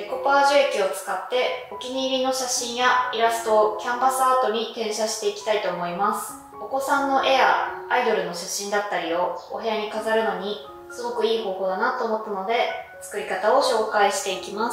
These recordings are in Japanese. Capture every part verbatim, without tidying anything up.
デコパージュ液を使ってお気に入りの写真やイラストをキャンバスアートに転写していきたいと思います。お子さんの絵やアイドルの写真だったりをお部屋に飾るのにすごくいい方法だなと思ったので、作り方を紹介していきます。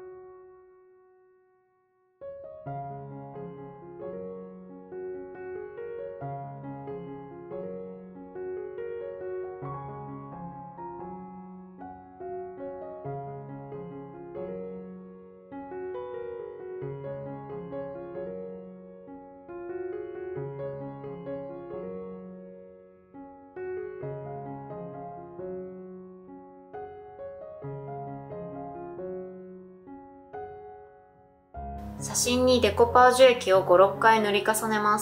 写真にデコパージュ液をご、ろっかい塗り重ねます。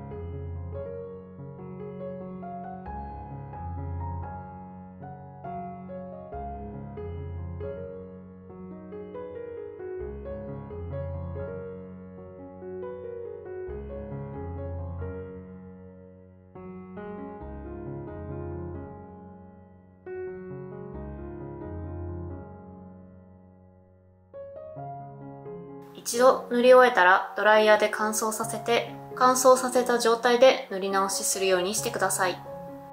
一度塗り終えたらドライヤーで乾燥させて、乾燥させた状態で塗り直しするようにしてください。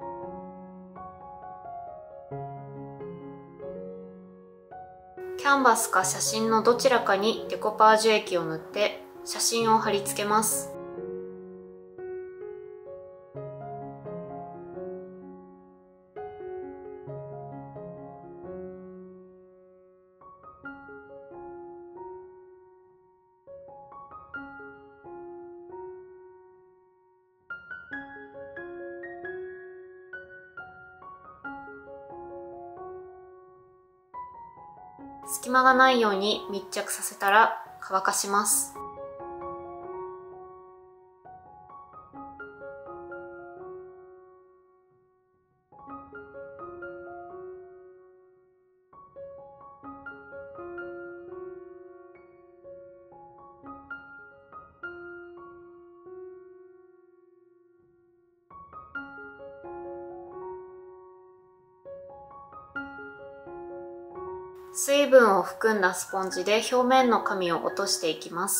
キャンバスか写真のどちらかにデコパージュ液を塗って写真を貼り付けます。隙間がないように密着させたら乾かします。水分を含んだスポンジで表面の紙を落としていきます。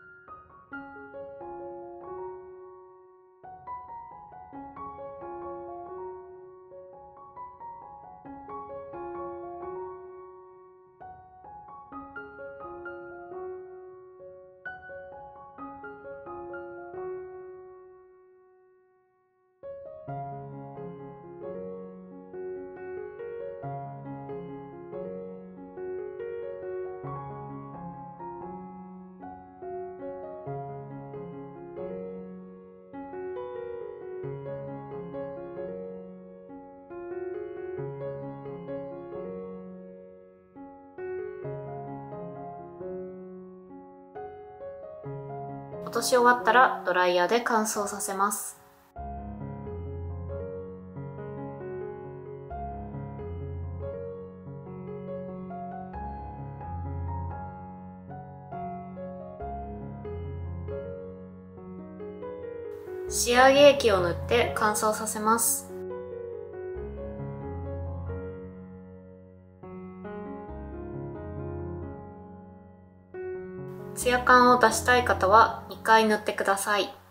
落とし終わったらドライヤーで乾燥させます。仕上げ液を塗って乾燥させます。ツヤ感を出したい方はにかい塗ってください。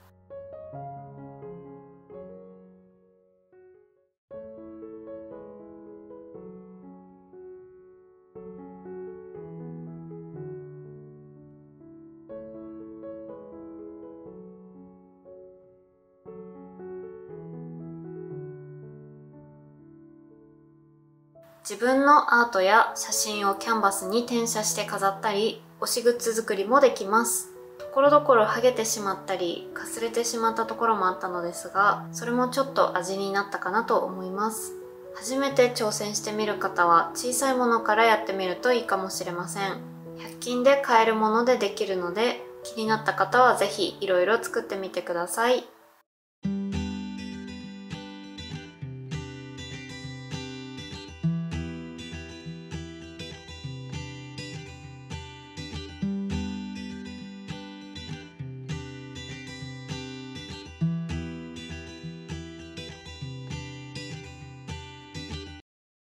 自分のアートや写真をキャンバスに転写して飾ったり、推しグッズ作りもできます。ところどころ剥げてしまったりかすれてしまったところもあったのですが、それもちょっと味になったかなと思います。初めて挑戦してみる方は小さいものからやってみるといいかもしれません。ひゃく均で買えるものでできるので、気になった方は是非いろいろ作ってみてください。